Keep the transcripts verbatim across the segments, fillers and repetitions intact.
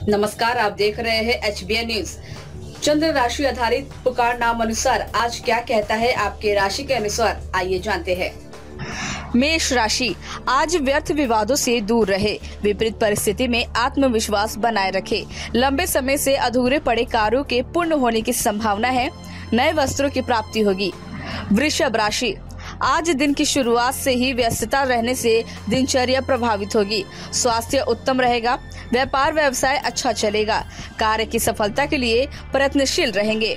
नमस्कार, आप देख रहे हैं एच बी एन न्यूज। चंद्र राशि आधारित पुकार नाम अनुसार आज क्या कहता है आपके राशि के अनुसार, आइए जानते हैं। मेष राशि, आज व्यर्थ विवादों से दूर रहे, विपरीत परिस्थिति में आत्मविश्वास बनाए रखे। लंबे समय से अधूरे पड़े कार्यों के पूर्ण होने की संभावना है। नए वस्त्रों की प्राप्ति होगी। वृषभ राशि, आज दिन की शुरुआत से ही व्यस्तता रहने से दिनचर्या प्रभावित होगी। स्वास्थ्य उत्तम रहेगा। व्यापार व्यवसाय अच्छा चलेगा। कार्य की सफलता के लिए प्रयत्नशील रहेंगे।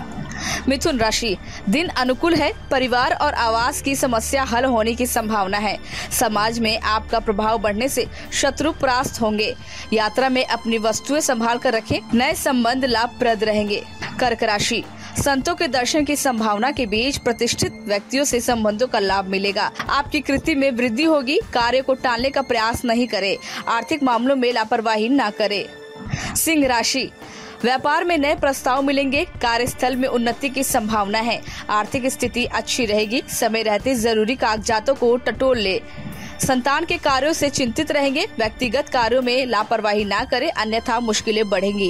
मिथुन राशि, दिन अनुकूल है। परिवार और आवास की समस्या हल होने की संभावना है। समाज में आपका प्रभाव बढ़ने से शत्रु परास्त होंगे। यात्रा में अपनी वस्तुएं संभाल कर रखें। नए संबंध लाभप्रद रहेंगे। कर्क राशि, संतों के दर्शन की संभावना के बीच प्रतिष्ठित व्यक्तियों से संबंधों का लाभ मिलेगा। आपकी कृति में वृद्धि होगी। कार्य को टालने का प्रयास नहीं करें। आर्थिक मामलों में लापरवाही न करें। सिंह राशि, व्यापार में नए प्रस्ताव मिलेंगे। कार्यस्थल में उन्नति की संभावना है। आर्थिक स्थिति अच्छी रहेगी। समय रहते जरूरी कागजातों को टटोल ले। संतान के कार्यों से चिंतित रहेंगे। व्यक्तिगत कार्यों में लापरवाही न करें, अन्यथा मुश्किलें बढ़ेंगी।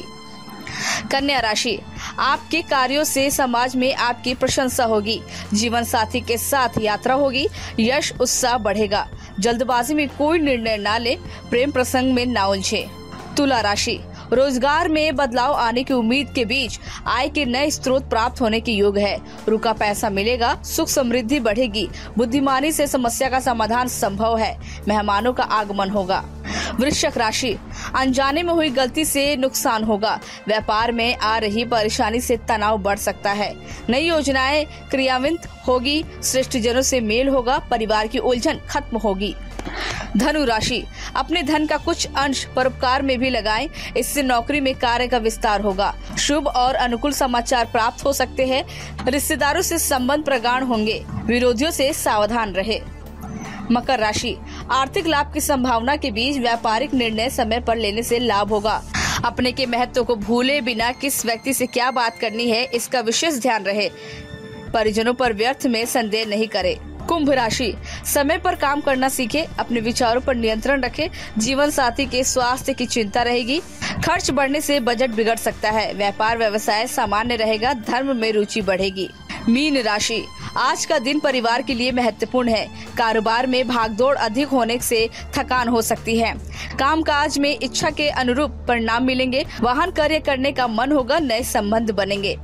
कन्या राशि, आपके कार्यों से समाज में आपकी प्रशंसा होगी। जीवन साथी के साथ यात्रा होगी। यश उत्साह बढ़ेगा। जल्दबाजी में कोई निर्णय न ले। प्रेम प्रसंग में न उलझे। तुला राशि, रोजगार में बदलाव आने की उम्मीद के बीच आय के नए स्रोत प्राप्त होने के योग है। रुका पैसा मिलेगा। सुख समृद्धि बढ़ेगी। बुद्धिमानी से समस्या का समाधान संभव है। मेहमानों का आगमन होगा। वृश्चिक राशि, अनजाने में हुई गलती से नुकसान होगा। व्यापार में आ रही परेशानी से तनाव बढ़ सकता है। नई योजनाएं क्रियान्वित होगी। श्रेष्ठ जनों से मेल होगा। परिवार की उलझन खत्म होगी। धनु राशि, अपने धन का कुछ अंश परोपकार में भी लगाएं। इससे नौकरी में कार्य का विस्तार होगा। शुभ और अनुकूल समाचार प्राप्त हो सकते हैं। रिश्तेदारों से संबंध प्रगाढ़ होंगे। विरोधियों से सावधान रहे। मकर राशि, आर्थिक लाभ की संभावना के बीच व्यापारिक निर्णय समय पर लेने से लाभ होगा। अपने के महत्व को भूले बिना किस व्यक्ति से क्या बात करनी है, इसका विशेष ध्यान रहे। परिजनों पर व्यर्थ में संदेह नहीं करे। कुंभ राशि, समय पर काम करना सीखे। अपने विचारों पर नियंत्रण रखें। जीवन साथी के स्वास्थ्य की चिंता रहेगी। खर्च बढ़ने से बजट बिगड़ सकता है। व्यापार व्यवसाय सामान्य रहेगा। धर्म में रुचि बढ़ेगी। मीन राशि, आज का दिन परिवार के लिए महत्वपूर्ण है। कारोबार में भागदौड़ अधिक होने से थकान हो सकती है। कामकाज में इच्छा के अनुरूप परिणाम मिलेंगे। वाहन कार्य करने का मन होगा। नए संबंध बनेंगे।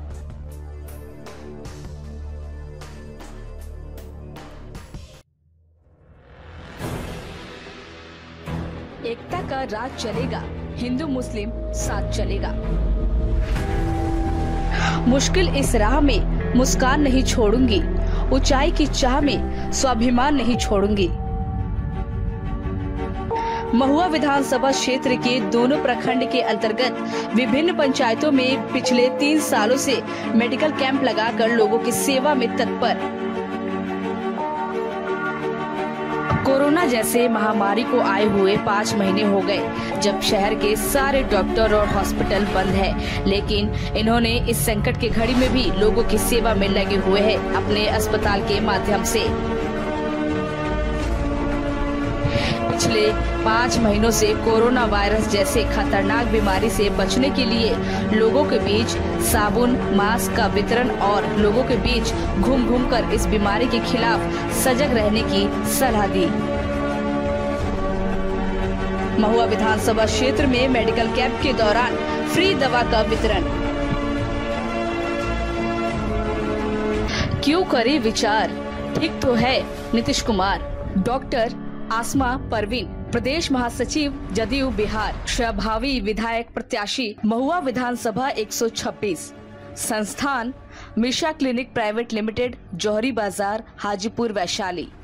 एकता का राज चलेगा। हिंदू मुस्लिम साथ चलेगा। मुश्किल इस राह में मुस्कान नहीं छोड़ूंगी। ऊंचाई की चाह में स्वाभिमान नहीं छोड़ूंगी। महुआ विधानसभा क्षेत्र के दोनों प्रखंड के अंतर्गत विभिन्न पंचायतों में पिछले तीन सालों से मेडिकल कैंप लगाकर लोगों की सेवा में तत्पर। कोरोना जैसे महामारी को आए हुए पाँच महीने हो गए जब शहर के सारे डॉक्टर और हॉस्पिटल बंद है, लेकिन इन्होंने इस संकट की घड़ी में भी लोगों की सेवा में लगे हुए हैं अपने अस्पताल के माध्यम से। पिछले पाँच महीनों से कोरोना वायरस जैसे खतरनाक बीमारी से बचने के लिए लोगों के बीच साबुन, मास्क का वितरण और लोगों के बीच घूम घूम कर इस बीमारी के खिलाफ सजग रहने की सलाह दी। महुआ विधानसभा क्षेत्र में मेडिकल कैंप के दौरान फ्री दवा का वितरण। क्यों करे विचार, ठीक तो है नीतीश कुमार। डॉक्टर आसमा परवीन, प्रदेश महासचिव जदयू बिहार, प्रभावी विधायक प्रत्याशी, महुआ विधानसभा एक सौ छब्बीस। संस्थान Misha clinic private limited, Jauhari Bazar, Hajipur, Vaishali.